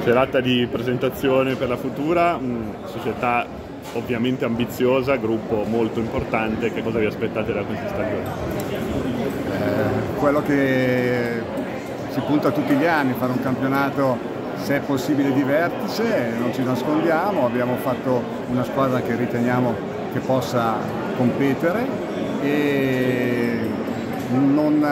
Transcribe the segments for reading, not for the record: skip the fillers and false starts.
Serata di presentazione per la Futura, società ovviamente ambiziosa, gruppo molto importante. Che cosa vi aspettate da questa stagione? Quello che si punta tutti gli anni, fare un campionato se è possibile di vertice, non ci nascondiamo, abbiamo fatto una squadra che riteniamo che possa competere e non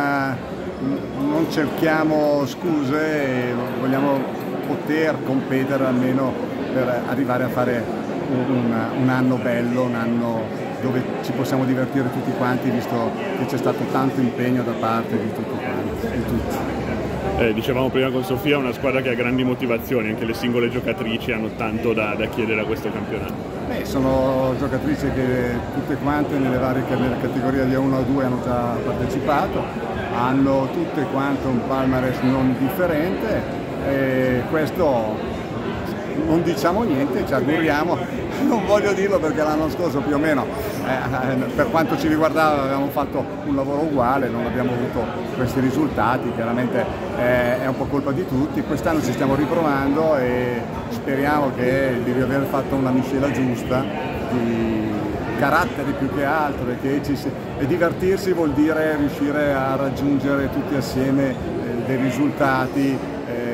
cerchiamo scuse, vogliamo poter competere almeno per arrivare a fare un anno bello, un anno dove ci possiamo divertire tutti quanti, visto che c'è stato tanto impegno da parte di tutti quanti, di tutti. Dicevamo prima con Sofia, una squadra che ha grandi motivazioni, anche le singole giocatrici hanno tanto da chiedere a questo campionato. Sono giocatrici che tutte quante nelle categorie di A1 a 2 hanno già partecipato, hanno tutte quante un palmarès non differente e questo non diciamo niente, ci auguriamo, non voglio dirlo perché l'anno scorso più o meno per quanto ci riguardava avevamo fatto un lavoro uguale, non abbiamo avuto questi risultati, chiaramente è un po' colpa di tutti, quest'anno ci stiamo riprovando e speriamo di aver fatto una miscela giusta di caratteri più che altro e divertirsi vuol dire riuscire a raggiungere tutti assieme dei risultati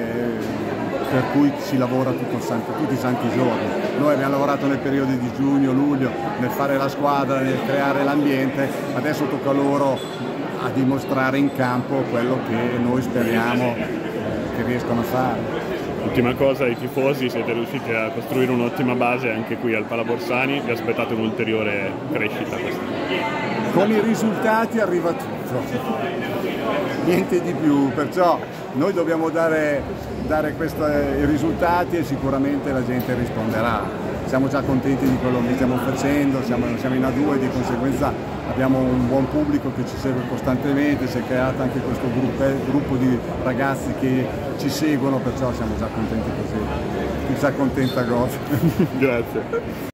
per cui si lavora tutti i santi giorni. Noi abbiamo lavorato nel periodo di giugno, luglio, nel fare la squadra, nel creare l'ambiente, adesso tocca a loro a dimostrare in campo quello che noi speriamo che riescano a fare. Ultima cosa, i tifosi, siete riusciti a costruire un'ottima base anche qui al Palaborsani, vi aspettate un'ulteriore crescita quest'anno? Con i risultati arriva tutto, niente di più, perciò noi dobbiamo dare i risultati e sicuramente la gente risponderà. Siamo già contenti di quello che stiamo facendo, siamo in A2, di conseguenza abbiamo un buon pubblico che ci segue costantemente, si è creato anche questo gruppo di ragazzi che ci seguono, perciò siamo già contenti così. Chi si accontenta goda. Grazie.